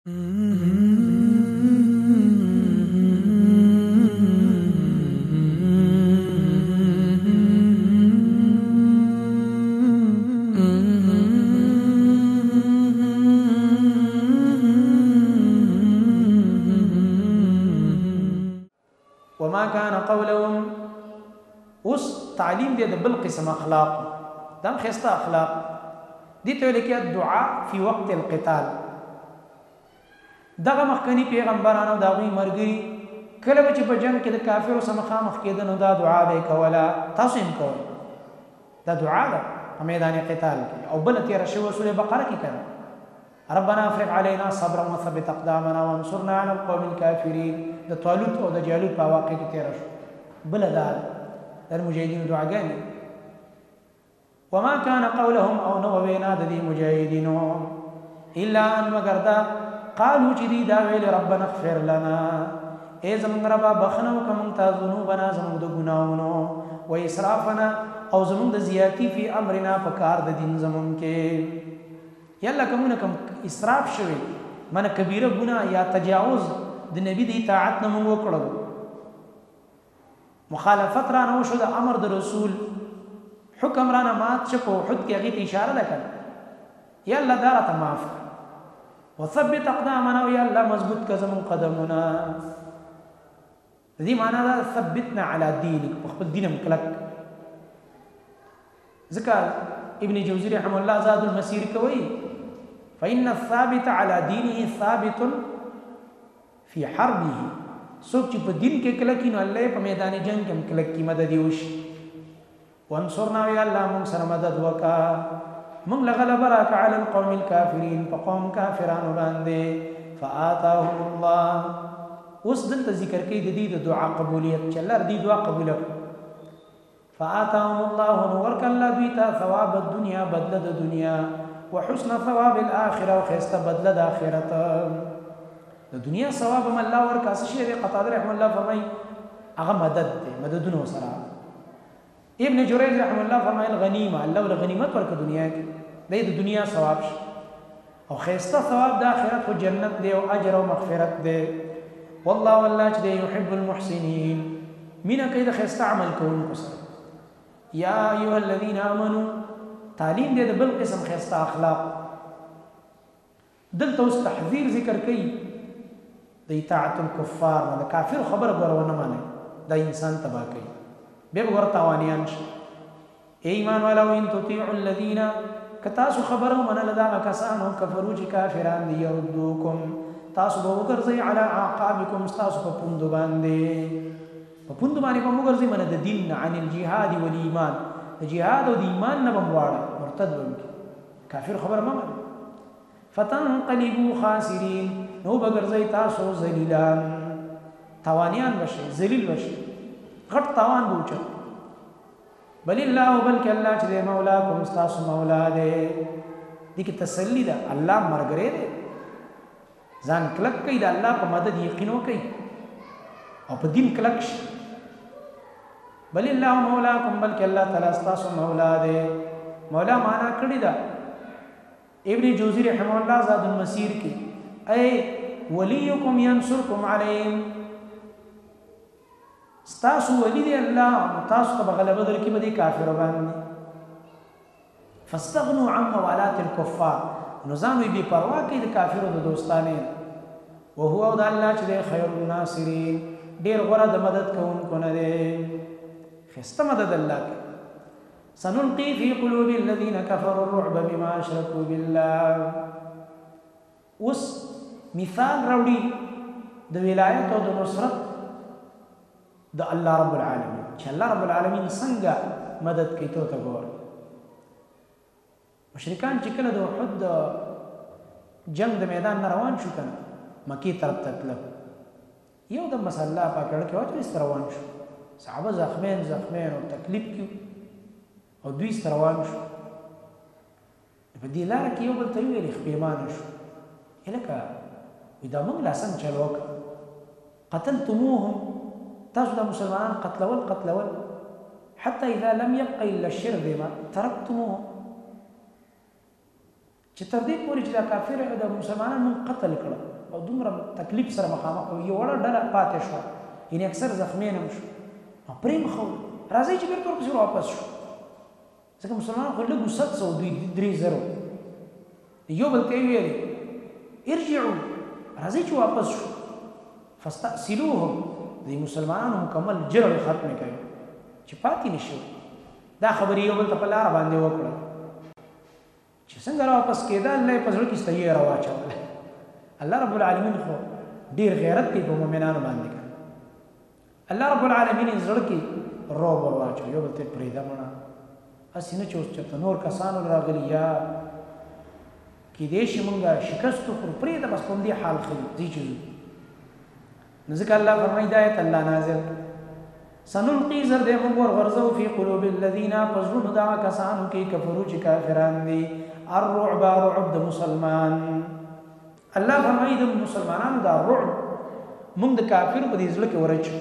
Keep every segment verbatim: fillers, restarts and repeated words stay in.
وما كان قولهم اوس تعلیم دی د بل قسم اخلاق دم خسته اخلاق دي ته لیکي الدعاء في وقت القتال دغه مخکنی پیغمبرانو دا غوي مرګري کله چې په جنگ کې د کافرو سره مخامخ کېدل نو دا دعا به کولا تاسو هم کوئ دا دعا ده په میدان قتال کې او بل تیر شو سوره بقره کې کړه ربنا افرغ علينا صبرا وثبت اقدامنا وانصرنا على القوم الكافرين د طالوت او د جالوت په واقع کې تیر شو بل دا د مجاهدین دعاګانې وما كان قولهم او نو وینا د دې مجاهدینو الا ان مغردا قالوا جدي دا ویل ربنا اغفر لنا اے زمون ربا بخنو کوم تا ذنوبنا زمون د ګناونو و اسرافنا او زمون د زیاتی فی امرنا فکار د دین زمون کې یلا کومه کوم اسراف شوی من کبیره ګناه یا تجاوز د نبی د اطاعت نه موږ وکړو مخالفت را نه شو د امر د رسول حکم را نه مات شپو حد کې هغه اشاره وکړه یلا دارته معاف وثبت اقدامنا ويا الله مضبوط کزم قدمنا دې معنا دا ثبتنا على دينك خپل دین مکلک ذکر ابن جوزی رحم الله زاد المسير کوي فإن الثابت على دينه ثابت في حربه سوچ په دین کې کلک نو الله په میدان جنگ کې کلک کی مدد یوش وانصرنا يا الله موږ سره مدد وکا موږ لغلب راک علی القوم الكافرین فقوم کافرانو باندې فآتاهم الله اوس دلته ذکر کوي د دې د دعا قبولیت چې الله دې دعا قبول کړي فآتاهم الله نور کله دوی ته ثواب الدنيا بدل د دنیا وحسن ثواب الاخره وخسته بدل د اخرت د دنیا ثواب هم الله ورکا شي قتاده رحم الله فرمای هغه مدد دی مددونو سره ابن جریج رحم الله فرمای الغنیمه الله ول غنیمت ورکه دنیا کې د دنیا ثواب شي او خسته ثواب د اخرت او جنت دی او اجر او مغفرت دی والله والله چې يحب المحسنين مینا کوي د خسته عمل کوونکو سره یا ایها الذين امنوا تعلیم دې د بل قسم خسته اخلاق دلته اوس تحذير ذکر کوي د اطاعت الكفار د کافر خبر غوړونه مانه د انسان تبا کوي به ورتاوانیان شي ایمان ولو ان تطيعوا الذين کتاسو خبرو من لدا کسانو کفرو چې کافران دی يردوکم تاسو به وګرځي علی اعقابکم تاسو په پوند باندې په پوند باندې په وګرځي من د دین عن الجهاد والایمان د جهاد او د ایمان نه بمواړه مرتد وي کافر خبر ما فتنقلبوا خاسرین نو بګرځي تاسو ذلیلان توانیان بشي ذلیل بشي غټ توان بوچ بل الله بلک الله چې مولاکم تاسو مولا دې دې کې تسلی ده الله مرګره ده ځان کلک کوي د الله په مدد یقینو کوي او په دین کلک شي بل الله مولاکم بلک الله تعالی تاسو مولا ده مولا معنا کړی ده ابن جوزی رحمه الله زاد المسیر کې اي وليكم ينصركم عليهم ستاسو ولی دی الله تاسو ته غلبه درکې به دي کافر باندې فاستغنوا عن موالات الكفار نظام بي پروا کوي د کافرو د دوستانه او هو د الله چې خیر الناصرین ډیر غره د مدد کوونکو نه دی خسته مدد الله سنلقي في قلوب الذين كفروا الرعب بما اشركوا بالله اوس مثال راوړي د ولایت او د نصرت د الله رب العالمین چې الله رب العالمین څنګه مدد کوي ته وګور مشرکان چې کله د احد جنگ د میدان روان شو کنه مکی طرف ته تلل یو د مسله پکړ کې واټ روان شو صحابه زخمین زخمین او تکلیف کیو او دوی روان شو په دې لار کې یو بل ته ویل خپېمان شو الکه اذا موږ لاسن چلوک قتلتموهم تاسو د مسلمانان قتلول قتلول حتى اذا لم يبق الا الشرذمه تركتموه چې تر دې پورې چې دا کافر د مسلمانانو قتل کړ او دومره تکلیف سره مخامخ یو وړه ډله پاتې شو یعنی اکثر زخمیان هم شو پریم خو راځي چې بیرته ورپسې واپس شو ځکه مسلمانان خو لږ وسط سو دوی درې زرو یو بل ته ویلې ارجعوا راځي چې واپس شو فاستأصلوهم دې مسلمانانو مکمل جرړې ختمې کړي چې پاتې نشو دا خبرې یو بل ته په لار باندې وکړه چې څنګه را واپس کېده الله په زړه کې ستایي راواچوله الله رب العالمین خو ډیر غیرت کوي په مؤمنانو باندې الله رب العالمین زړه کې روب ورواچو یو بل ته پرېږده مړه هسې نه چې اوس چېرته نور کسانو راغلي یا کېدای شي مونږ شکست وخورو پرېږده بس په همدې حال ښه ځي چې ځو نو ځکه الله فرمایي دا آیت الله نازل سنلقي زر دې موږ ورغورځو فی قلوب الذین په زړونو دغه کسانو کې کفرو چې کافران دي الرعب رعب د مسلمان الله فرمایي د مسلمانانو دا رعب موږ د کافرو په دې زړه کې ورچو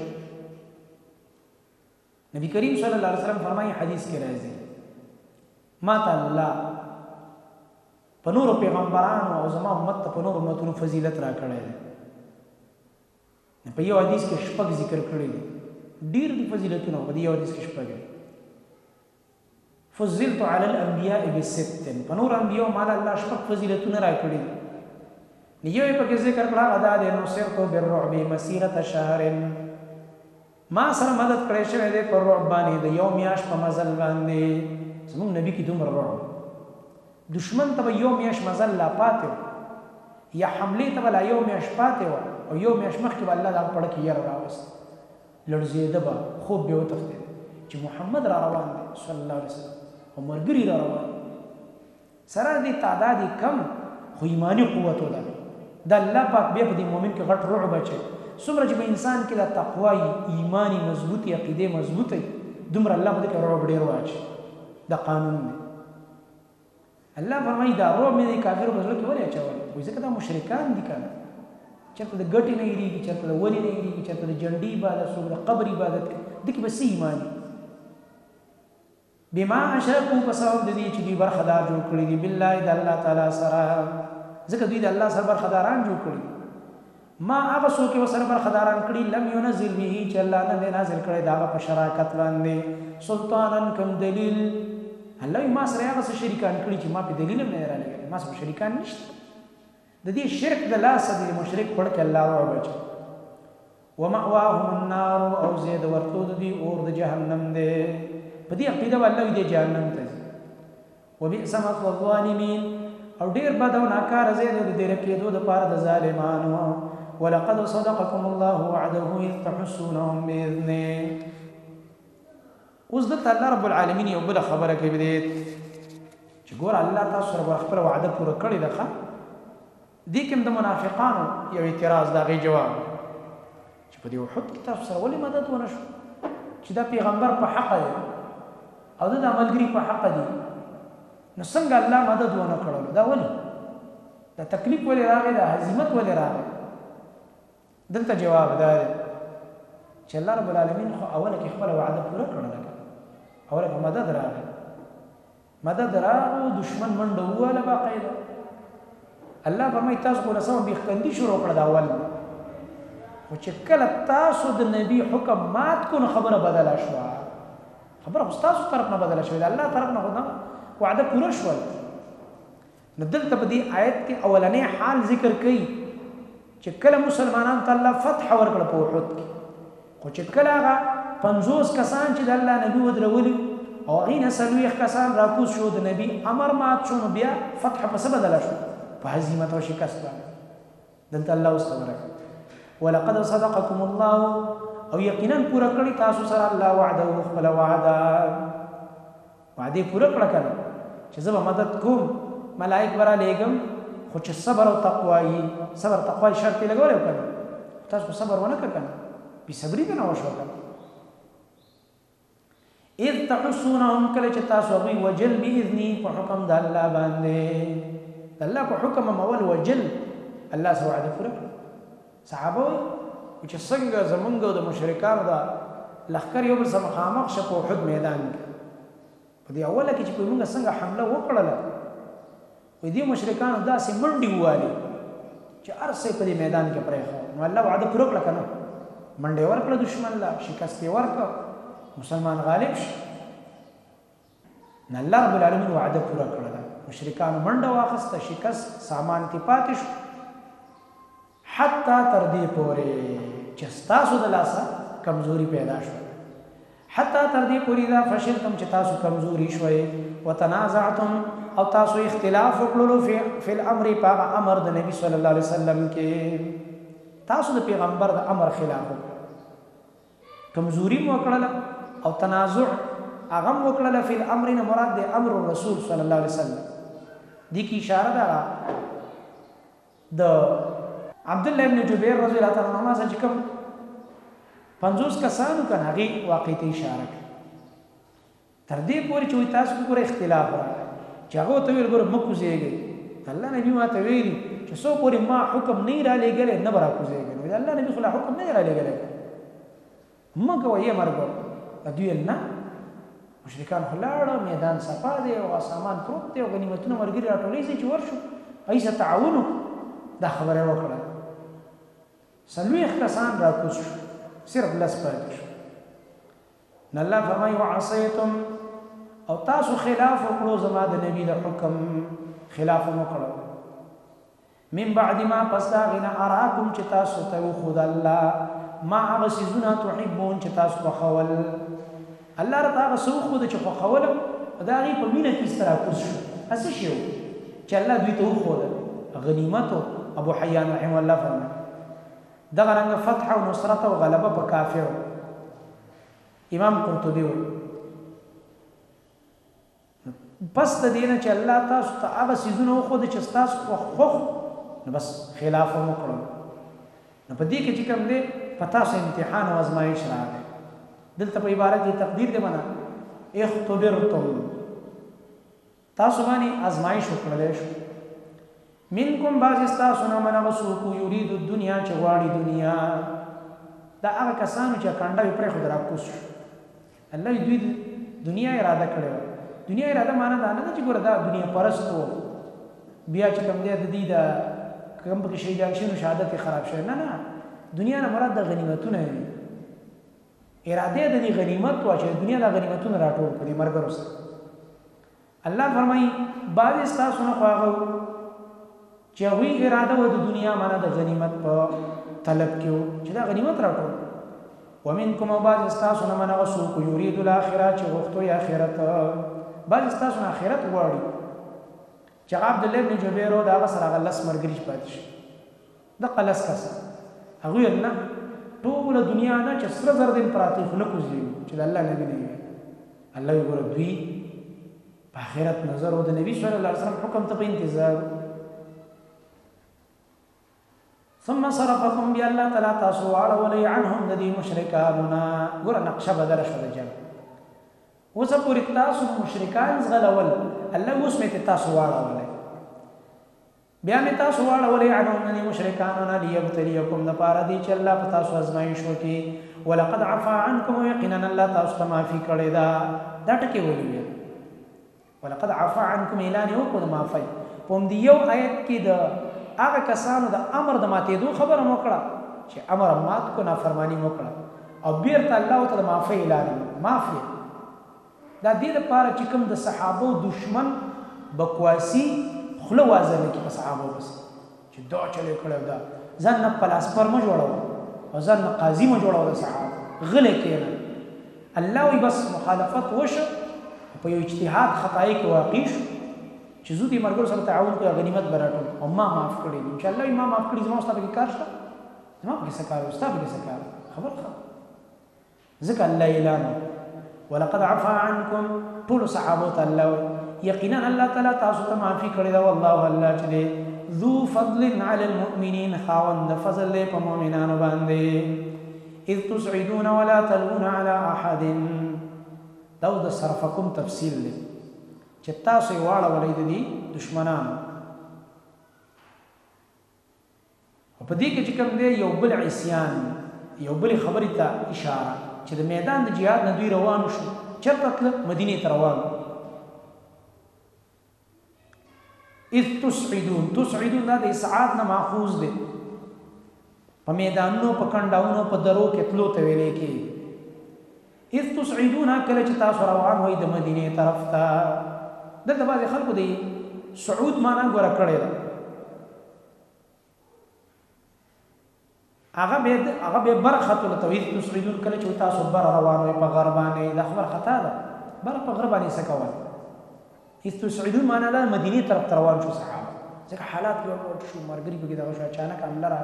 نبی کریم صلی الله علیه وسلم فرمایي حدیث کې راځي ما ته الله په نورو پیغمبرانو او زما امت ته په نورو امتونو فضیلت را کړی دی په یو حدیث کې شپږ ذکر کړی دي ډیر دي فضیلتونه په دې یو حدیث کې شپږ دي فضلت علی الانبیاء بست په نور انبیاء مال الله شپږ فضیلتونه را کړی دي یو یې پکې ذکر کړه ادا د نصرت بالرعب مسیرة شهر ما سره مدد کړی شوی دی پر رعب باندې د یو میاشت په مزل باندې زموږ نبی کې دومره رعب دشمن ته به یو میاشت مزل لا پاتې یا حملې ته به لا یو میاشت پاتې وه او یو میاشت مخکې به الله دا پړه کې یره راوست لړزېده به خوب به وتښتېد چې محمد را روان دی صلی الله علیه وسلم او ملګري را روان سره دې تعداد کم خو ایماني قوت وده د الله پاک بیا په دې مؤمن کې غټ رعب اچوي څومره چې په انسان کې د تقوا ایماني مضبوطي عقیدې مضبوطي دومره الله په دې کې رعب ډېر واچوي دا قانون دی الله فرمایي دا رعب مې د کافرو په زړه کې ولې اچولی وایي ځکه دا مشرکان دي که نه چېرته د ګټې نه هېرېږي چېرته د ونې نه هېرېږي چېرته د جنډې عبادت څوک د قبر عبادت کوي دې کې به څه ایماني بما اشرکو په سبب د دې چې دوی برخدار جوړ کړي دي بالله د الله تعالی سره ځکه دوی د الله سره برخداران جوړ کړي ما هغه څوک یې ورسره برخداران کړي لم ينزل به چې الله نه دی نازل کړی د هغه په شراکت باندې سلطانا کوم دلیل الله ما سره هغه څه شریکان کړي چې ما په دلیل هم نه رالېږلي ما سره شریکان نشته د دې شرک د لاسه د مشرک پړ کې الله وبچ ومأواهم النار او زید ورتو د دې اور د جهنم دی په دې عقیده والله دې جهنم ته وبئس مثوى الظالمین او ډیر بد او ناکار زید د دې رکیدو د پاره د ظالمانو ولقد صدقكم الله وعده اذ تحسونهم باذنه اوس د الله رب العالمین یو بل خبره کوي دې چې ګور الله تاسو سره خپل وعده پوره کړی ده دې کوم د منافقانو یو اعتراض دا غي جواب چې په دې وحد کې تاسو سره ولې مدد ونه شو چې دا پیغمبر په حق دی او د عملګری په حق دی نو څنګه الله مدد ونه کړل دا ولې دا تکلیف ولې راغی دا هزیمت ولې راغی دلته جواب دا دی چې الله رب العالمین خو اوله کې خپل وعده پوره کړل اوله کې مدد راغی مدد راغو دشمن منډه واله باقاعده الله فرمایي تاسو کو رسول بيخندي شروع کړ دا اول او چې کله تاسو د نبی حکم مات کو خبره بدله شو خبره خو تاسو طرف نه بدله شو الله طرف نه غوډه وعده پوره شو ندلته په دې آیت کې اولنې حال ذکر کړي چې کله مسلمانان ته الله فتح ورکړ په وحد کې خو چې کله هغه پنځوس کسان چې د الله نبی ودرولي او غینه سلويخ کسان راکوز شو د نبی امر مات شو بیا فتح په څه بدله شو په هزیمت او شکست باندې دلته الله واستمر ولقد صدقكم الله او یقینا پورا کړی تاسو سره الله وعده او خپل وعده وعده پورا کړ کړه چې زه به مدد کوم ملائک ورا لېګم خو چې صبر او تقوا یې صبر تقوا شرط لګول وکړه تاسو صبر ونه کړه په صبرې نه وشو کړه اذ تحسونهم کله چې تاسو غوي وجل باذنی په حکم د الله باندې الله په حکم مول وجل الله سره وعده پوره صحابه چې څنګه زمونږ د مشرکانو دا لخر یو بل سره مخامخ شو په حد میدان کې په دې اوله کې چې موږ څنګه حمله وکړله وې دې مشرکانو داسې منډې ووالې چې هر څه په دې میدان کې پرېښود. نو الله وعده پوره کړه که نه؟ منډې ورکړه دشمن له، شکست یې ورکړه، مسلمان غالب شي. نه الله رب العالمین وعده پوره کړه ده. مشرکانو منډه واخسته، شکست سامان کې پاتې شو، حتی تر دې پورې چې ستاسو د لاسه کمزوري پیدا شوه. حتی تر دې پورې دا فشلتم چې تاسو کمزوري شوئ، وتنازعتم او تاسو اختلاف وکړلو فی الامر په امر د نبی صلی الله علیه وسلم کې، تاسو د پیغمبر د امر خلاف وکړه، کمزوري مو وکړله او تنازع هغه مو وکړله. فی الامر نه مراد د امر الرسول صلی الله علیه وسلم. دې کې اشاره ده د عبد الله ابن جبیر رضی الله تعالی عنہ چې کوم پنځوس کسانو کنه هغه واقع ته اشاره کوي. تر دې پورې چې تاسو ګوره اختلاف راغی چې هغه ته ویل ګوره مکو زیږي، الله نبی ما ته ویلي چې سو پورې ما حکم نه را لېږلی نه به را کوزېږي. نو الله نبی خو لا حکم نه را لېږلی مه کوه یې مرګ. دوی ویل نه، مشرکان خو لاړه، میدان صفا دی او سامان پروت دی او غنیمتونه ملګري راټولوي چې ورشو هغې سره تعاون وکړو. دا خبره یې وکړه. څلوېښت کسان راکوز شو، صرف لس پاتې شو. نو الله فرمایي وعصیتم او تاسو خلاف وکړو زما د نبي د حکم، خلاف مو کړو. من بعد ما پس دا غنا اراکم چې تاسو ته وښود الله ما هغه څیزونه تحبون چې تاسو خوښول. الله راته هغه څه وښوده چې خوښولم، د هغې په مینه کې ایسته راکوز شو. هسې شی و چې الله دوی ته وښوده، غنیمت. ابو حیان رحمه الله فرمایي دغه رنګه فتح او نصرت او غلبه په کافرو. امام قرطبي وایي پس د دې نه چې الله تاسو ته هغه څیزونه وښوده چې ستاسو خوښ، نو بس خلاف مو کړو. نو په دې کې چې کوم دی په تاسو امتحان او ازمایش راغی. دلته په عبارت کې تقدیر دی معنا اختبرتم، تاسو باندې ازمایش وکړلی شو. منکم بعض ستاسو نه من هغه څوک یرید الدنیا چې غواړي دنیا، دا هغه کسانو چې کنډه یې پرېښود راکوز شو. الله دوی دنیا اراده کړې وه. دنیا اراده معنا دا نه ده چې ګوره دا دنیا پرست و، بیا چې کوم دی د دې د کوم پکې شهیدان شي نو شهادت یې خراب شوی. نه نه، دنیا نه مراد د غنیمتونه وي. اراده د دې غنیمت وه چې دنیا د غنیمتونه راټول کړي ملګرو سره. الله فرمایي بعضې ستاسو نه خو هغه چې هغوی اراده وه د دنیا معنا د غنیمت په طلب کې و چې دا غنیمت راټول. ومنکم او بعضې ستاسو نه من هغه څوک یرید الاخره چې غوښتو یې آخرت، بعضې ستاسو نه آخرت غواړي. چې هغه عبدالله بن جبیر و د هغه سره هغه لس ملګري پاتې شي، دغه لس کسه هغوی ویل نه، ټوله دنیا نه چې سره زر دین پراته خو نه کوزېږو چې د الله نبي نه وي. الله وی ګوره دوی په آخرت نظر و د نبي صلی الله علیه وسلم حکم ته په انتظار. ثم صرفکم بیا الله تعالی تاسو واړولی عنهم د دې مشرکانو نه. ګوره نقشه بدله شوه د جنګ. اوسه پورې تاسو مشرکان زغلول، الله اوس مې تاسو واړولی، بیا مې تاسو واړولی عنهم د دې مشرکانو نه لیبتلیکم دپاره دی چې الله په تاسو ازمایش وکړي. ولقد عفا عنکم یقینا الله تاسو ته معافي کړې ده. دا ټکې ولې ویل؟ ولقد عفا عنکم اعلان یې وکړو د معافۍ. په همدې یو آیت کې د هغه کسانو د امر د ماتېدو خبره مو کړه چې امر مات کو نافرماني مو کړه، او بیرته الله ته د معافۍ اعلان وکړو. معافي دا دې لپاره چې کوم د صحابو دشمن بکواسي خوله وازه نه کړي په صحابو پسې چې دا چلې کړی دا ځان نه پلاسپر مه جوړوه او ځان نه قاضي مه جوړوه د صحابو، غلی کښېنه. الله وایي بس مخالفت وشه په یو اجتهاد خطایي کې واقع شو چې زه دې ملګرو سره تعاون کړو، غنیمت به راټول او ما معاف کړی دي. چې الله ما معاف کړي زما ستا پکې کار شته؟ زما پکې څه کار و؟ ستا پکې څه کار؟ خبر ښه ځکه الله اعلان ولقد عفا عنکم ټولو صحابو ته الله وایي یقینا الله تعالی تاسو ته معافي کړې ده. والله الله چې دی ذو فضل علی المؤمنین، خاوند فضل دی په مؤمنانو باندې. اذ تسعدون ولا تلوون علی احد، دا د صرفکم تفصیل دی چې تاسو یې واړولی د دې دشمنانو. او په دې کې چې کوم دی یو بل عصیان، یو بلې خبرې ته اشاره چې د میدان د جهاد نه دوی روانو شو. چېرته تله؟ مدینې ته روانو. اذ تسعدون تسعدون دا د اسعاد نه ماخوذ دی په میدانونو په کنډاونو په درو کې تلو ته ویلې کې اذ تسعدون کله چې تاسو روان وئ د مدینه طرف ته دلته بعض خلکو دی صعود معنا ګوره کړی ده هغه به هغه به برخه ته توحید تسعدون کله چې تاسو بر روان وئ په غربانه د خبر خطا ده بر په غربانه څه کوي اذ تسعدون معنا ده مدینه طرف ته روان شو صحابه ځکه حالات یو شو مرګري بګی دا شو اچانک حمله را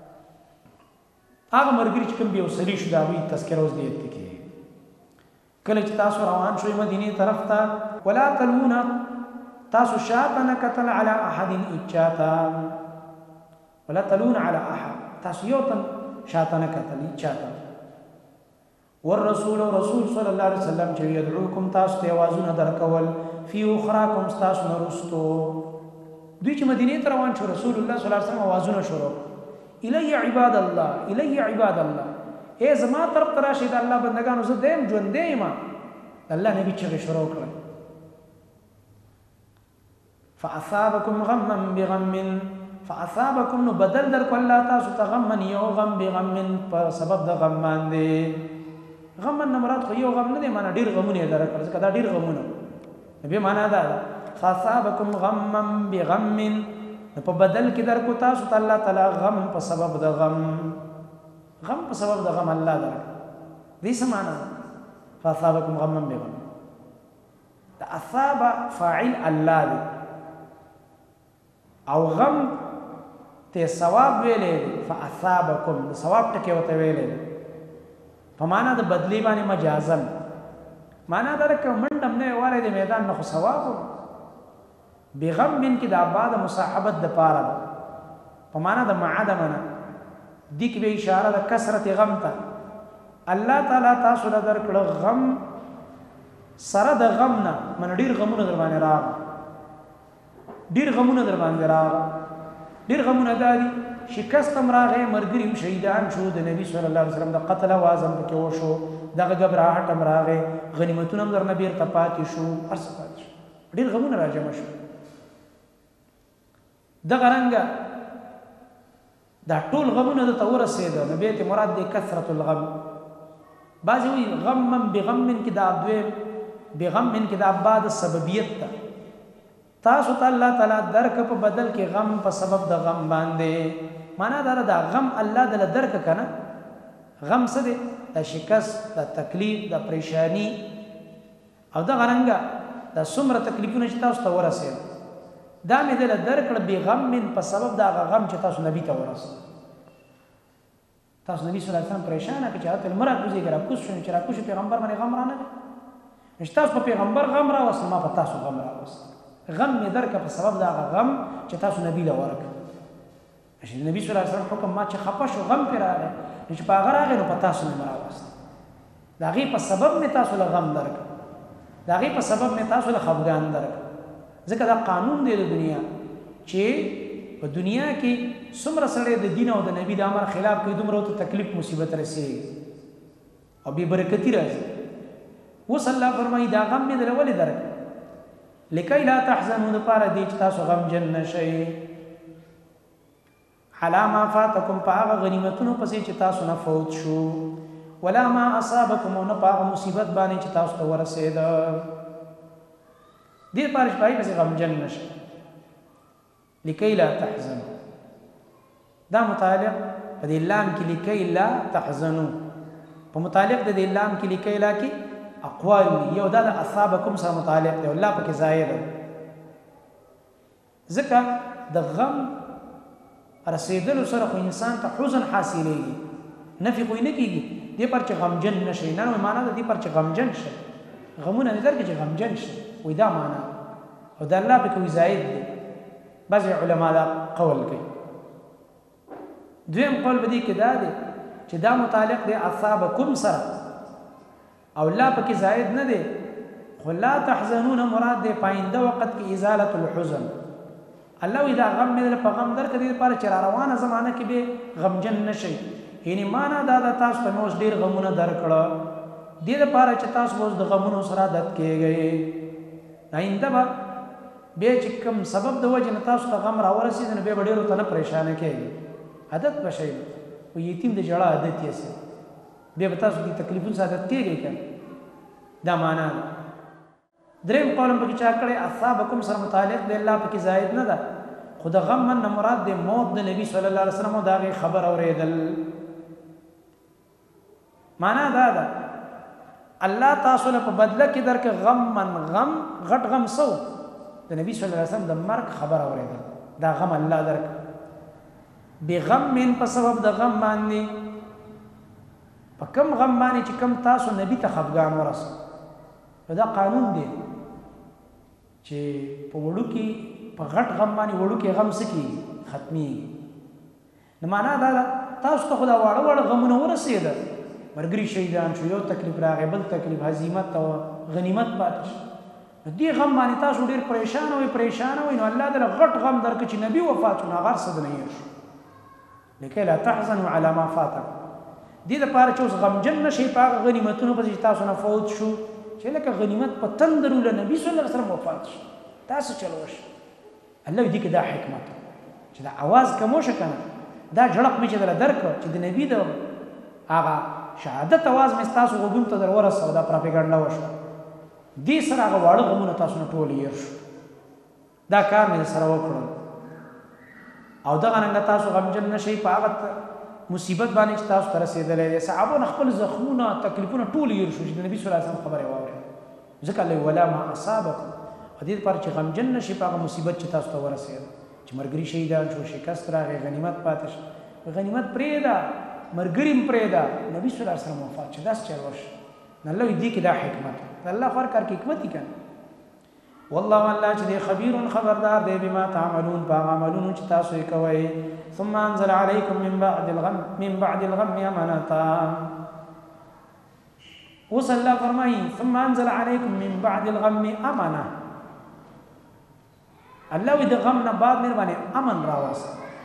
هغه مرګري چې کوم به وسلی شو دا وی تذکر اوس دی ته کله چې تاسو روان شوي مدینه طرف ته ولا تلون تاسو شاتن قتل على احد اچاتا ولا تلون على احد تاسو یو تن شاتن قتل اچاتا والرسول رسول صلی الله علیه وسلم چې يدعوکم تاسو ته आवाजونه درکول فی اخراکم تاسو نرستو دوی چې مدینه ته روان شو رسول الله صلی الله علیه وسلم आवाजونه شروع الی عباد الله الی عباد الله اے زما طرف تراشي د الله بندگانو زه دیم ژوند دیم الله نبی چې شروع کړ فاصابکم غما بغم فاصابکم نو بدل در کو الله تاسو ته غم یو غم بغم په سبب د غم باندې غم نه مراد خو یو غم نه دی معنا ډیر غمونه درکړ ځکه دا ډیر غمونه به معنا دا فاصابکم غما بغم په بدل کې در کو تاسو ته الله تعالی غم په سبب د غم غم په سبب د غم الله درک دې سمانا فاصابکم غما بغم دا اصاب فاعل الله دی او غم ته ثواب ویلې فاصابکم د ثواب ټکی وته ویلې په معنا د بدلی باندې مجازن معنا درک منډم نه والے د میدان نه خو ثواب بغم من کې د بعد مصاحبت د پاره په معنا د معدمنه دیک به اشاره د کثرت غم ته الله تعالی تاسو له درکړه غم سره د غم نه من ډیر غمونه در باندې راغ ډیر غمونه در باندې راغ ډیر غمونه دادي شکست امراغه مرګري شهیدان شو د نبی صلی الله علیه وسلم د قتل وازم کې وشو دغه غبرهټ امراغه غنیمتونه در نبی ارتپات شو ارسپات شو ډیر غمونه راجم شو دغه رنګه دا ټول غمونه د تور رسید نبی ته مراد دی کثرت الغم بعضی وی غم بغم کې دا دوی بغم کې دا بعد سببیت ته تاسو ته الله تعالی درک په بدل کې غم په سبب د غم باندې معنا دا دا غم الله دل درک کنه غم څه دی د شکست د تکلیف د پریشانی او دا غرنګه د څومره تکلیفونه چې تاسو ته ورسید دا مې دل درکړ بغم په سبب دا غم چې تاسو نبی ته ورسید تاسو نبی صلی الله علیه وسلم پریشان کې چې تل مراد دوی ګره کوښ شو چې را کوښ پیغمبر باندې غم را نه نشته تاسو په پیغمبر غم را وسه ما په تاسو غم را وسه غم می درک په سبب دا غم چې تاسو نبی له ورک چې نبی صلی الله علیه وسلم حکم ما چې خپه شو غم پر راغی چې په هغه راغی نو په تاسو نه راوست دا غي په سبب می تاسو له غم درک دا غي په سبب می تاسو له خفګان درک ځکه دا قانون دی د دنیا چې په دنیا کې څومره سړی د دین او د نبی د امر خلاف کوي دومره ته تکلیف مصیبت رسېږي او بې برکتی راځي وصلی الله فرمایي دا غم می در ولې درک لکي لا تحزنوا لپاره دې چې تاسو غمجن نشئ علی ما فاتکم په هغه غنیمتونو پسې چې تاسو نه فوت شو ولا ما اصابکم او نه په هغه مصیبت باندې چې تاسو ته ورسېد دې لپاره چې پای پسې غمجن نشئ لکي لا تحزنوا دا متعلق په دې لام کې لکي لا تحزنوا په متعلق د دې لام کې لکي لا کې اقوال یو دا د اصحابکم سره متعلق دی الله پکې ظاهر ځکه د غم رسیدلو سره خو انسان ته حزن حاصلېږي نفي خو نه کېږي دې پر چې غمجن نشي نه نو معنا ده دې پر چې غمجن شي غمونه نه درکې چې غمجن شي وې دا معنا او د الله پکې زائد دی بعض علما دا قول کوي دویم قول بدی کې دا دی چې دا متعلق دی اصحابکم سره او لا پکې زائد نه دی خو لا تحزنون مراد دی پاینده وخت کې ازاله الحزن الله اذا غم مې په غم در کړي پر چر روانه زمانه کې به غمجن نشي یعنی معنا دا د تاسو په موږ ډیر غمونه درکړه دې لپاره چې تاسو اوس د غمونو سره عادت کېږئ آینده به بیا چې کوم سبب د وجه نه تاسو ته غم راورسېد نو بیا به ډېرو ته نه پریشانه کېږي عادت به شئ و یتیم د ژړا عادت یې سي بیا به تاسو دې تکلیفونو سره عادت کېږئ که دا معنا ده درېیم قول هم پکې چا کړی اصابکم سره متعلق دی الله پکې زائد نه ده خو د غم من نه مراد د موت د نبي صلی الله علیه وسلم او د هغې خبر اورېدل معنا دا ده الله تاسو له په بدله کې درکړه غم من غم غټ غم سو د نبی صلی الله علیه وسلم د مرګ خبر اورېدل دا غم الله درکړه بغم من په سبب د غم باندې په کم غم باندې چې کم تاسو نبی ته خفګان ورسو دا قانون دی چې په وړو کې په غټ غم باندې وړو کې غم سکی ختمي نو معنا دا تاسو ته خدا واړه واړه غمونه ورسېده مرګري شهیدان شو یو تکلیف راغی بل تکلیف هزیمت او غنیمت پاتې دې غم باندې تاسو ډېر پریشان وي پریشان وي نو الله دې غټ غم درکړي چې نبی وفات شو هغه څه نه شو لکه لا تحزنوا على ما فاتكم دې لپاره چې اوس غمجن نشي په غنیمتونو په تاسو نه فوت شو چې لکه غنیمت په تندرو له نبی صلی الله علیه وسلم وفات شو تاسو چلوش الله دې کې دا حکمت چې دا आवाज کمو شو کنه دا جړق مې چې دل درک چې د نبی د هغه شهادت आवाज مې تاسو وګون ته در ورسو دا پروپاګاندا وشو دې سره هغه واړه غمونه تاسو نه ټول یې شو دا کار مې سره وکړل او دا څنګه تاسو غمجن نشئ په هغه مصیبت باندې چې تاسو ته رسېدلې صحابه خپل زخمونه تکلیفونه ټول یې شو چې نبی صلی الله علیه وسلم خبره واوري ځکه الله ولا ما اصابکم دې پر چې غمجن نشئ په هغه مصیبت چې تاسو ته ورسېد چې مرګري شهیدان شو شکست راغی غنیمت پاتې شو غنیمت پرېدا مرګري پرېدا نبی صلی الله علیه وسلم وفات چې داس چل وش نه الله دې کې دا حکمت الله خور کار کې حکمت کړي والله والله چې خبير خبردار دی بما تعملون په عملونو چې تاسو یې کوئ ثم انزل عليكم من بعد الغم من بعد الغم امانتا اوس الله فرمایي ثم انزل عليكم من بعد الغم امانه الله دې غم نه بعد مهرباني امن راوست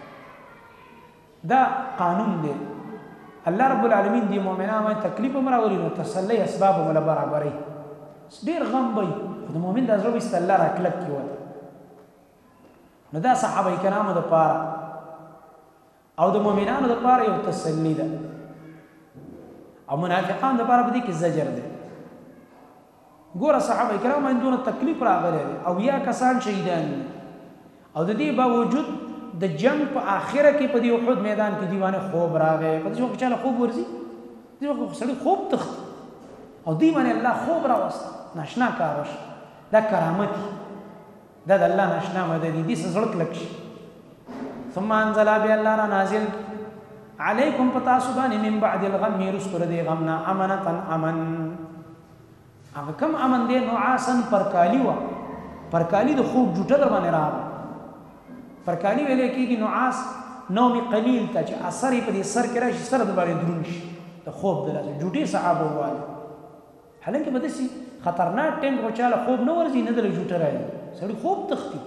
دا قانون دی الله رب العالمین دې مؤمنانو تکلیف مراوري نو تسلی اسباب ولا برابرۍ ډېر غم وي خو د مؤمن د زړه وست الله را کلک کی وته نو دا صحابه کرامو د پاره او د مؤمنانو د پاره یو تسلی ده او منافقان د پاره به دې کې زجر ده ګوره صحابه کرامو اندونه تکلیف راغلی او یا کسان شهیدان او د دې باوجود د جنگ په اخره کې په دې احد میدان کې دیوانه خوب راغی په دې وخت چې خوب ورزي دې وخت سړی خوب تخت او دی باندې الله خوب راوست ناشنا کاروش دا کرامت دا د الله ناشنا مدد دي سړک لکشي ثم انزل بي الله را نازل عليكم پتا سبحانه من بعد الغم رسل دي غمنا امنه امن هغه کم امن دي نعاسن پرکالی وا پرکالی د خوب جوټه در باندې راغله پرکالی ویلې کېږي نعاس نوم قلیل ته چې اثر په دې سر کې راشي سر د باندې درون شي د خوب د لاسه جوټي صحابه واله حالانکه به داسې خطرناک ټیم کو چاله خوب نه ورځي نه دل جوټه راځي سړی خوب تختی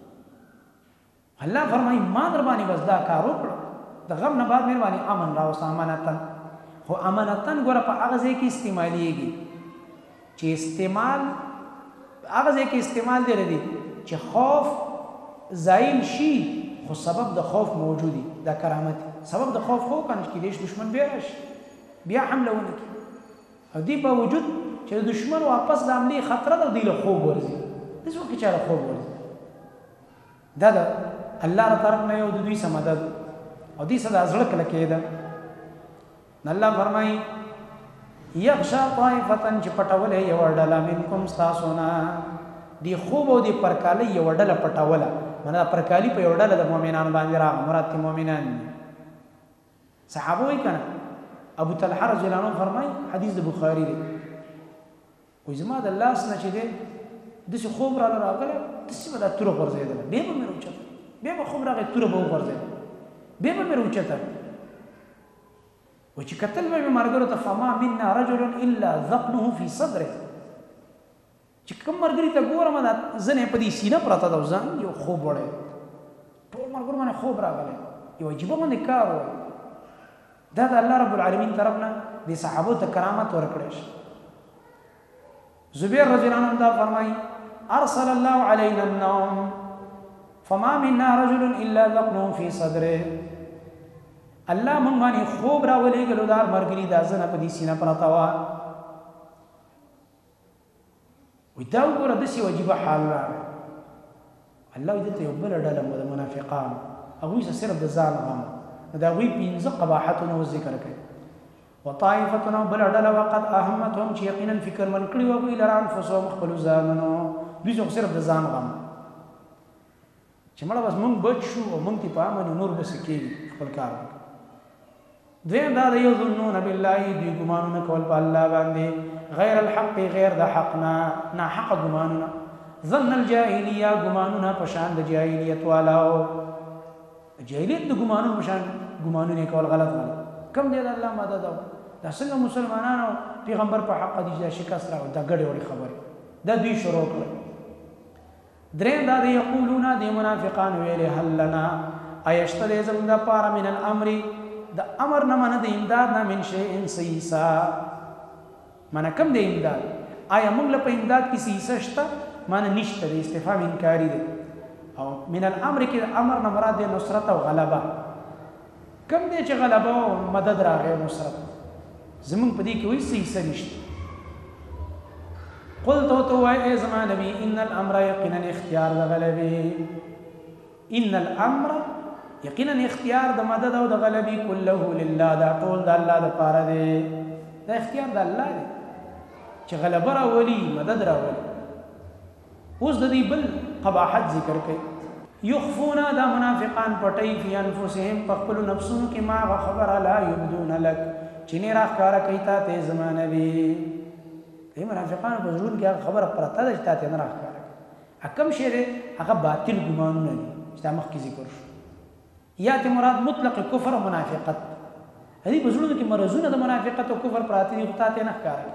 الله فرمایي ما در باندې بس دا کار وکړه د غم نه بعد مهرباني امن راوست امانتن خو امانتن ګوره په هغه ځای کې استعمالېږي چې استعمال هغه ځای کې استعمال دی ردی چې خوف زایل شي خو سبب د خوف موجودي دا کرامت سبب د خوف خو کنه کې دیش دشمن بیا راشي بیا حمله ونکړي او دی په وجود چې دشمن واپس د حمله خطر د دی له خوب ورزي دغه کې چاره خوب ورزي دا دا الله تعالی طرف نه یو د دوی سمدد او دې صدا زړه کله کېده الله فرمایي یخشا طائفتن چې پټولې یو ډله منکم تاسونا دی خوب او دی پرکالی یو ډله پټوله منا پرکالی په یو ډله د مؤمنانو باندې را مراد مؤمنان صحابه وي کنه ابو طلحه رضی الله عنه فرمایي حدیث د بخاری دی وې زما د الله سره چې دی د څه خوب را راغله د څه به د تور ورځېدل به به مې روچته به به خوب راغی تور به ورځېدل به به مې روچته و چې قتل به مرګرو ته فما منا رجل الا ذقنه في صدره چې کوم مرګري ته ګورم دا زنه په دې سینه پراته دا ځان یو خوب وړي ټول مرګرو باندې خوب راغله یو عجیب باندې کار و دا د الله رب العالمین طرفنا د صحابه ته کرامت ورکړي زبیر رضی الله عنه دا فرمایي ارسل الله علينا النوم فما منا رجل الا ذقنه في صدره الله مونږ باندې خوب راولېږلو دا مرګري دا زنه په دې سینه پرته وه وایي دا وګوره داسې عجیبه حال راغی الله وایي دلته یو بله ډله د منافقانو هغوی څه صرف د ځان غم نو د هغوی پنځه قباحتونه اوس ذکر کوي وطائفتنا بله ډله وقد اهمتهم چې یقینا فکرمن کړي وو هغوی لره انفسهم خپلو ځانونو دوی خو صرف د ځان غم چې مړه بس مونږ بچ شو او مونږ ته په امن نور به څه کېږي خپل کار وکړو دویم دا د یظنون بالله دوی ګمانونه کول په الله باندې غیر الحق غیر د حق نه ناحقه ګمانونه ظن الجاهلیه ګمانونه په شان د جاهلیت والاو جاهلیت د ګمانونو په شان ګمانونه کول غلط غلط کم دی د الله مدد او دا څنګه مسلمانانو پیغمبر په حق دي چې شکست راو دا ګډې وړې خبرې دا دوی شروع کړل دریم دا د یقولون د منافقان ویلې هل لنا ایشته د زموږ دپاره من الامر د امر نه منه د امداد نه من شیء سیسا منه کم د امداد آیا موږ له په امداد کې سیسه شته منه نشته د استفهام انکاري دی او من الامر کې د امر نه مراد د نصرت او غلبه کم دی چې غلبه او مدد راغی نصرت زموږ په دې کې وایي سیسه نشته قلت تو وای زما نبی ان الامر یقینا اختیار د غلبه ان الامر یقینا اختیار د مدد او د غلبه كله لله دا ټول د الله لپاره دی دا اختیار د الله دی چې غلبه راولي مدد راولي اوس د دې بل قباحت ذکر کوي یخفون دا منافقان پټي فی انفسهم په خپل نفسونو کې ما خبر لا یبدون لك چې نه راخاره کوي ته زما نبی ای منافقان په ضرور کې خبره پرته ده چې تاسو نه راخاره حکم شعر هغه باطل ګمانونه دي چې مخکې ذکر شو یا ته مراد مطلق کفر او منافقت هدي په ضرور کې مرزونه د منافقت او کفر پراته دي تاسو نه ښکاري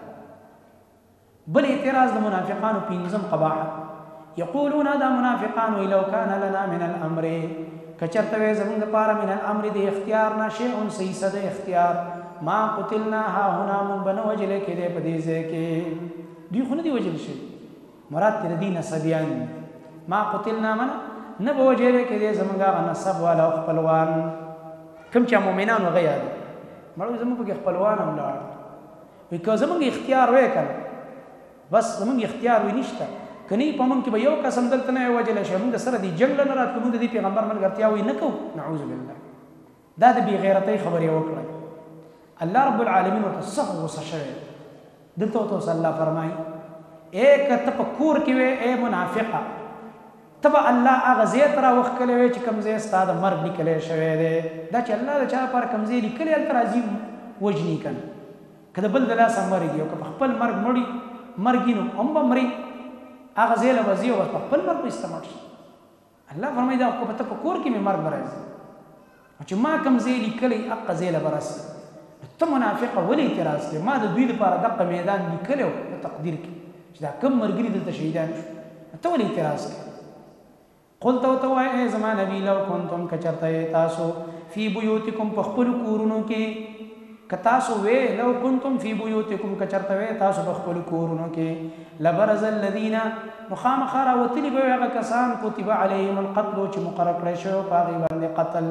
بل اعتراض د منافقانو پنځم قباحت یقولون دا منافقان لو كان لنا من الامر کچرته زمونږ لپاره من الامر د اختیار نشي اون سیسه د اختیار ما قتلنا ها هنا من بنو وجل کې دې په دې ځای کې دوی خو نه دی وجل شي مراد تر دې نسبیان ما قتلنا من نه به وجل کې دې زمونږه نسب والا خپلوان کوم چې مؤمنان وغیا دي مړو زمونږ په خپلوان هم لاړ وي که زمونږ اختیار وکړ بس زمونږ اختیار وي نشته کني په مونږ کې به یو قسم دلته نه وجل شي موږ سره دي جنگ نه رات کوم د دې پیغمبر ملګرتیا وي نه کو نعوذ بالله دا د بی غیرتۍ خبرې وکړه الله رب العالمین وتصف وسشوي دلته تو الله فرمای ایک تفکر کې وي اے منافقه تبع الله هغه زی تر وخت کله وي چې کمزې استاد مرګ نکلې شوی دی دا چې الله د چا پر کمزې لیکلې تر عظیم وجنی کنه کله بل دلا سمری دی او خپل مرګ مړی مرګینو هم بمري هغه زی له وزي او خپل مرګ استعمال شي الله فرمای دا کو په تفکر کې مې مرګ راځي چې ما کمزې لیکلې اق زی له برس ته منافقه ولې اعتراض کوي ما د دوی لپاره دغه میدان لیکلو په تقدیر کې چې دا کم مرګري دلته شهیدان شو ته ولې اعتراض کوي قلت تو اے زما نبی لو کنتم کچرته تاسو فی بیوتکم په خپل کورونو کې کتاسو وې لو کنتم فی بیوتکم کچرته تاسو په خپل کورونو کې لبرز الذین مخامخ راوتلی به هغه کسان کتب علیهم القتل چې مقرر کړی شو په هغه باندې قتل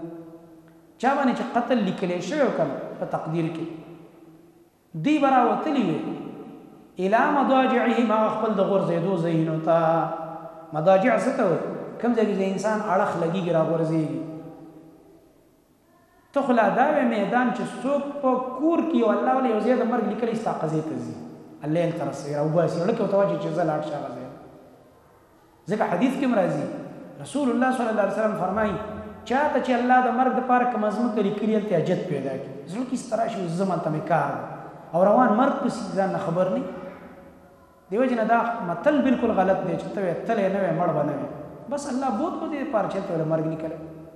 چا باندې چې قتل لیکلی شوی کله په تقدیر کې دی براوتلی وي الی مضاجعهم خپل د غورځېدو ځایونو ته مضاجع څه ته وایي کوم ځای کې انسان اړخ لګېږي راغورځېږي ته خو لا دا میدان چې څوک په کور کې یو الله ولی یو ځای د مرګ لیکلی ستا قضیې ته ځي الليل ته رسوي راوباسي لکه ورته واچي چې زه لاړ شه هغه ځای ځکه حدیث کې هم راځي رسول الله صلی الله علیه وسلم فرمایي چاته چې الله د مرګ دپاره کوم ازمکه لیکلي هلته حاجت پیدا کړي زړه کې سترا شي زما ته مې کار او روان مرګ پسې ځان نه خبر نه دی وجه نه دا متل بالکل غلط دی چې ته تلې نه وې مړ به نه وې بس الله بوت په دې دپاره چې هلته مرګ لیکلی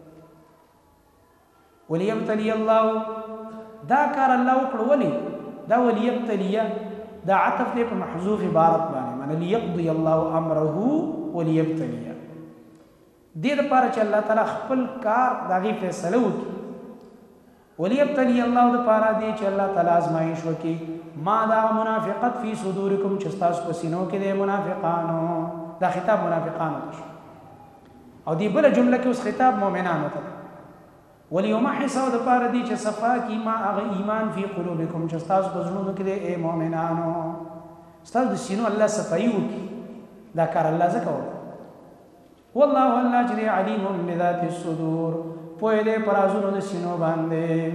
وليبتلي الله دا کار الله وکړو ولې دا وليبتلي دا عطف دی په محذوف عبارت باندې معنی ليقضي الله امره وليبتلي دې لپاره چې الله تعالی خپل کار د هغې فیصله وکړي وليبتلي الله د پاره دی چې الله تعالی ازمایش وکي ما دا منافقت فی صدورکم چې تاسو په سینو کې د منافقانو دا خطاب منافقانو ته او دی بل جمله کې اوس خطاب مؤمنانو ته وليمحص د پاره دی چې صفا کی ما هغه ایمان فی قلوبکم چې تاسو په زړونو کې د اے مؤمنانو تاسو د سینو الله صفایي وکي دا کار الله زکه وکړي والله الله چې علیم بذات الصدور پوهه دې پرازونو د سینو باندې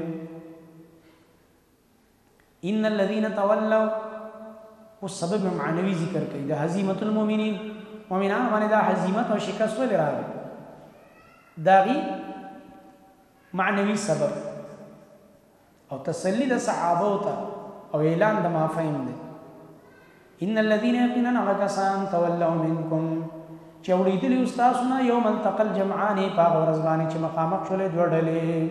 ان الذين تولوا والسبب معنوي ذکر کوي د هزیمت المؤمنین مؤمنان باندې دا هزیمت او شکست ولې راغی داغي معنوي سبب او تسلی د صحابه ته او اعلان د مافهیم دی ان الذين يقينا غكسان تولوا منكم چوڑی دلی استاسونا یوم التقل جمعانی پاغ ورزبانی چه مخامق شولی دو ڈلی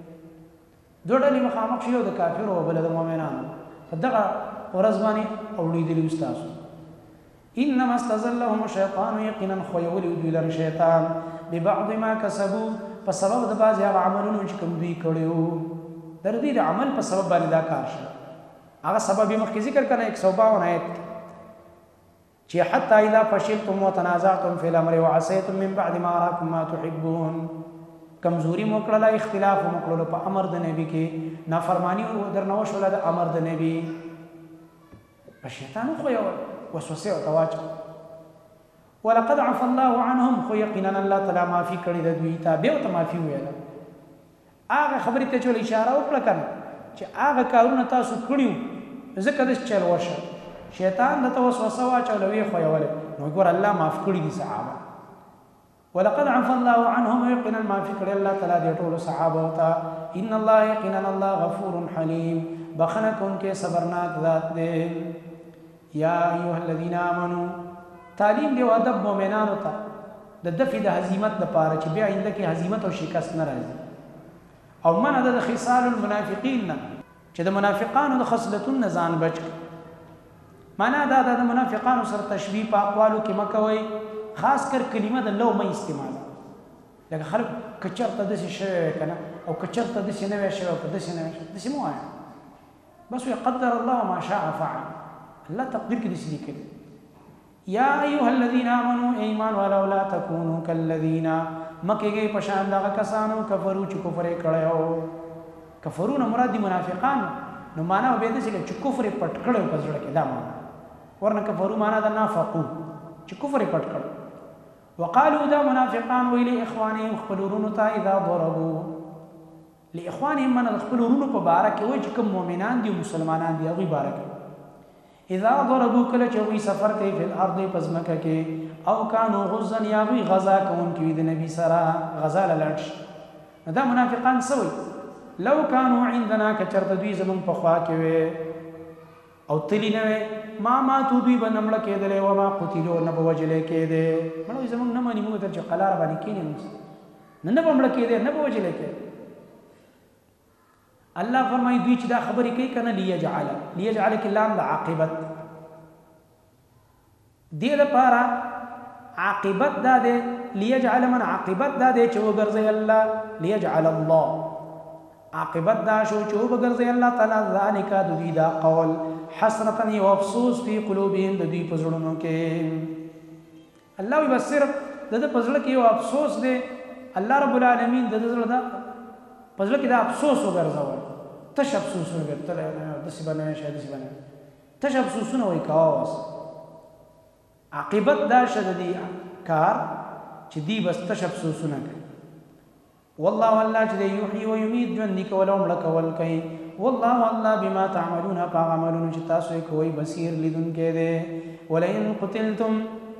دو ڈلی مخامق شولی دا کافر و بلد مومنان فدقا ورزبانی اوڑی دلی استاسو انما استزلهم الشیطان یقینا خویولی دویلر شیطان ببعض ما کسبو پا سبب دا بازی آغا عملونو چکم دوی کڑیو در دی دا عمل پا سبب بانی دا کار شد آغا سببی مخی ذکر کرنا ایک سو باون آیت چې حتی اذا فشلتم وتنازعتم في الامر وعصيتم من بعد ما اراكم ما تحبون کمزوري موکړه اختلاف موکړه په امر د نبی کې نافرمانی او درنو شول د امر د نبی په شیطان خو یو وسوسه او تواچ ولقد عفى الله عنهم خو یقینا الله تعالی معافي کړی د دوی ته به او ته معافي ویل هغه خبرې ته چول اشاره وکړه کنه چې هغه کارونه تاسو کړیو ځکه د چل ورشه شیطان د توسوسه واچولوي خو یول نو ګور الله معاف کړی دي صحابه ولقد عفى الله عنهم يقينا ما في كل الله تعالی دې ټول صحابه ته ان الله يقينا الله غفور حليم بخنکون کې صبرناک ذات دې یا ایها الذين امنوا تعلیم دی ادب مؤمنانو ته د دفع د هزیمت لپاره چې بیا انده کې هزیمت او شکست نه راځي او منع د خصال المنافقین چې د منافقانو د خصلتون ځان بچ معنا دا د منافقانو سره تشبیه په اقوالو کې مکوي خاص کر کلمه د لو مې استعمال لکه خلک کچرته د شي کنه او کچرته د شي نه شي او د شي نه شي د شي مو بس يقدر الله ما شاء فعل الله تقدير کې دي کړي یا ایها الذين امنوا ایمان والا لا تكونوا كالذين مکهږي پشان دغه کسانو کفرو چې کفر کړو کفرون مراد دي منافقان نو معنا به دې چې کفر پټ کړو په ځړه کې دا معنا ورنه کفرو معنا د نافقو چې کفر پټ کړو وقالوا دا منافقان ویل اخوانهم خپلورونو ته اذا ضربوا لاخوانهم من خپلورونو په بارک وي چې کوم مؤمنان دي مسلمانان دي هغه بارک اذا ضربوا کله چې وي سفر کوي په الارض پزمکه کې او كانوا غزا یا وي غزا کوم کې د نبی سره غزا لړش دا منافقان سوي لو كانوا عندنا کچرت دوی زمون په خوا کې وي او تلی نه ما ما تو دوی بنمړه کېدلې و ما قتلوا نه بوجلې کېده مړو زمون نه مانی موږ ته قلار باندې کېنه نه نه بمړه کېده نه بوجلې کېده الله فرمایي دوی چې دا خبرې کوي کنه ليجعل ليجعل کلام د عاقبت دې لپاره عاقبت دا دې ليجعل من عاقبت دا دې چې وګرځي الله ليجعل الله عاقبت دا شو چې وګرځي الله تعالی ذالک د دې دا قول حسرتا او افسوس په قلوبهم د دې پزړونو کې الله وي بس صرف د دې پزړه کې او افسوس دی الله رب العالمین د دې دا پزړه کې دا افسوس وګرځاو تش افسوس وګرځاو د څه باندې شه د څه باندې تش افسوس نه وای کاوس عاقبت دا شددي کار چې دی بس تش افسوس نه کوي والله الله چې یحیی و یمیت ژوند کول او مړ کول کوي والله الله بما تعملون فعملون چې تاسو کوي بصیر لیدونکې دی ولئن قتلتم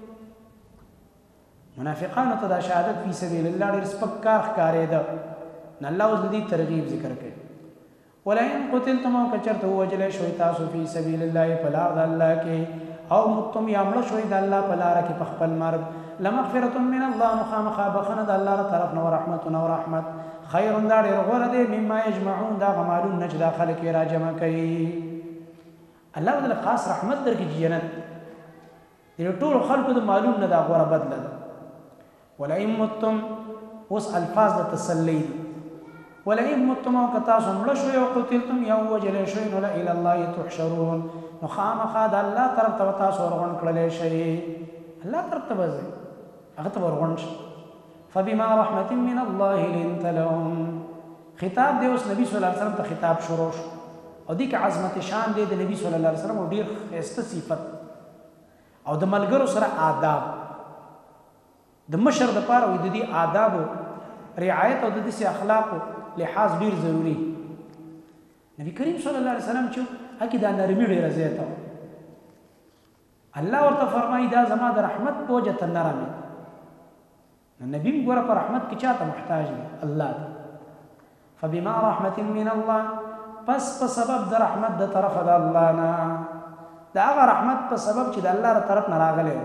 منافقان ته دا شهادت فی سبیل الله ډېر سپک کار ښکارې ده نه الله اوس دې ترغیب ذکر کوي ولئن قتلتم او کچرته وجل شوي تاسو فی سبیل الله فلا د الله کې او متم یا مړ شوي د الله په لار کې په خپل مرګ لمغفرة من الله مخامخا بخنه د الله طرف نو رحمت نو رحمت خیر دا ډېر غوړه دی مما یجمعون دا غمالون نج دا خلک یې را جمع کوي الله ودل خاص رحمت درکې جنت دې ټول خلکو د مالون نه دا غوړه بدله ده ولئن متم اوس الفاظ د تسلی ولئن متم او که تاسو مړه شوئ او قتلتم یا ووژلې شوئ نو الی الله تحشرون، نو خامخا د الله طرف ته تاسو ورغون کړلی شئ، الله طرف ته به ځئ، هغه ته ورغون شئ. فبما رحمة من الله لنت لهم، خطاب دی اوس نبی صلی الله علیه وسلم ته خطاب شروع شو او دې کې عظمت شان دی د نبی صلی الله علیه وسلم او ډیر ښایسته صفت او د ملګرو سره آداب د مشر د پاره وي د دې آدابو رعایت او د دې اخلاقو لحاظ ډیر ضروری. نبی کریم صلی الله علیه وسلم چې هکې دا نرمي ډیره زیاته الله ورته فرمایي دا زما د رحمت په وجه ته نرم یې. نبی م ګوره په رحمت کې چاته محتاج دی؟ الله ته. فبما رحمة من الله، پس په سبب د رحمت د طرف د الله نه، د هغه رحمت په سبب چې د الله تر طرف نه راغلی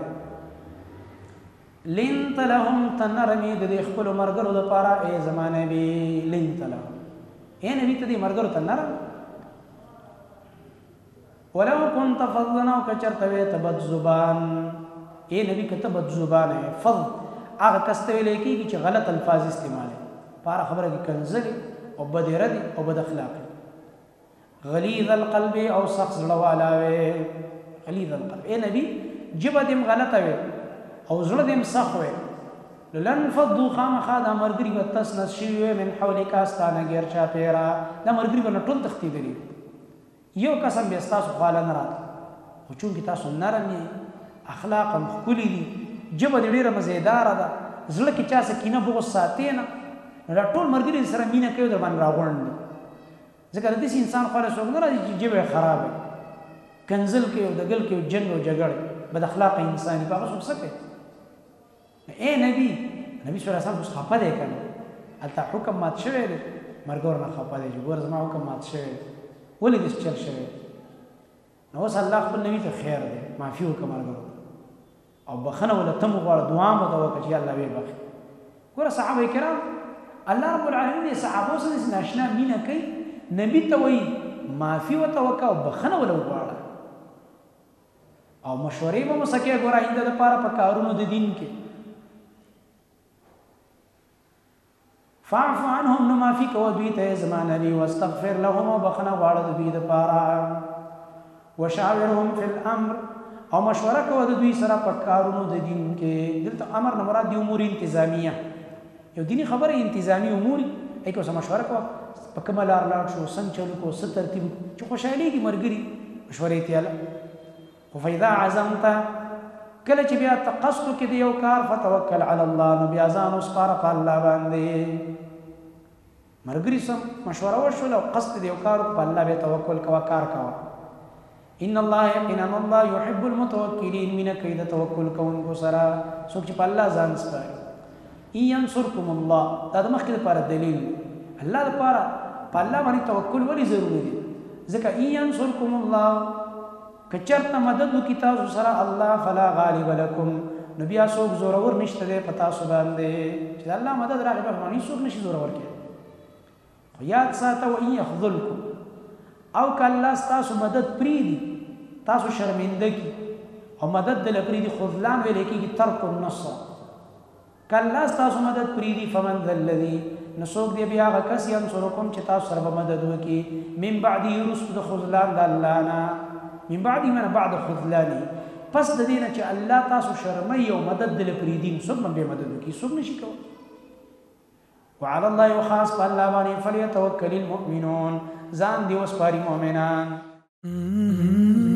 لنت لهم، ته نرمي د دې خپلو ملګرو دپاره ای زما نبي، لنت لهم ای نبي ته دې ملګرو ته نرم. ولو كنت فظا، او که چېرته وې ته بد زبان، ای نبي که ته بد زبان یې، فظ هغه کس ته ویلی کېږي چې غلط الفاظ استعمالوي، په هره خبره کې کنځلې او بد ردي او بد اخلاقي. غلیظ القلب، او سخت زړه والا وې، غلیظ القلب ای نبي ژبه دې م غلطه وې او زړه دې م سخت وې، لنفضوا، خامخا دا ملګري به تس نس شوي وې من حولکا ستا نه ګیر چاپېره، دا ملګري به نه ټول تښتېدلي، یو کس هم بیا ستاسو خواله نه راته. خو چونکې تاسو نرم یې، اخلاق هم ښکلي دي، ژبه دې ډېره مزېداره ده، زړه کې چا څه کینه بغض ساتې نه، نو دا ټول ملګري سره مینه کوي، در باندې راغونډ دي. ځکه د داسې انسان خواله څوک نه راځي چې ژبه یې خراب وي، کنځل کوي او دګل کوي، جنګ او جګړې، بد اخلاقه انسان په هغه څوک څه کوي؟ ای نبي، نبي صلی الله علیه وسلم اوس خفه دی که نه؟ هلته حکم مات شوی دی، ملګرو نه خفه دی چې ګوره زما حکم مات شوی دی، ولې داسې چل شوی دی؟ نو اوس الله خپل نبي ته خیر دی، معافي وکړه ملګرو او بخنه ولا تم غواړه، دعا مو ته وکړه چې الله ویې بخي. ګوره صحابه کرام الله رب العالمین یې صحابو سره داسې ناشنا مینه کوي، نبي ته وایي معافي ورته وکړه او بخنه وله وغواړه او مشورې به مو څه کوې ګوره آینده دپاره په کارونو د دین کې. فاعف عنهم، نو معافي کوه دوی ته زما نبي، واستغفر لهم، او بخنه غواړه د دوی دپاره، وشاورهم فی الامر، او مشوره کوه د دوی سره په کارونو د دین کې. دلته امر نه مراد د امور انتظامیه، یو دیني خبره انتظامي امور ای که اوسه مشوره کوه په کومه لار لاړ شو، څنګه چلو کو، څه ترتیب چې خوشحالېږي ملګري مشورې تیاله. خو فاذا عزمت، کله چې بیا ته قصد وکړې د یو کار، فتوکل علی الله، نو بیا ځان وسپاره په الله باندې. ملګري سم مشوره وشوله او قصد د یو کار په الله بیا توکل کوه، کار کوه. ان الله، یقینا الله یحب المتوکلین، مینه کوي د توکل کوونکو سره، څوک چې په الله ځان سپاري. ان ینصرکم الله، دا د مخکې دپاره دلیل، الله دپاره په الله باندې توکل ولې ضروري دی؟ ځکه ان ینصرکم الله، که چېرته مدد وکړي تاسو سره الله، فلا غالب لکم، نو بیا څوک زورور نشته دی په تاسو باندې، چې د الله مدد راغی په باندې څوک نشي زورور کېدی. خو یاد ساته وان یخذلکم، او که الله ستاسو مدد پرېږدي، تاسو شرمنده کړي او مدد دله پرېږدي، خذلان ویلی کېږي ترک النصر. که الله ستاسو مدد پرېږدي، فمن ذا الذي، نو څوک دی بیا هغه کس ینصرکم چې تاسو سره به مدد وکړي، من بعده، وروسته د خذلان د الله نه، من بعده معنی بعد خذلانه، پس د دې نه چې الله تاسو شرموي او مدد دله پرېږدي، نو څوک به بیا مدد وکړي؟ څوک نشي کولی. وعلى الله، وخاص په الله باندې، فلیتوکل المؤمنون، ځان دې وسپاري مؤمنان.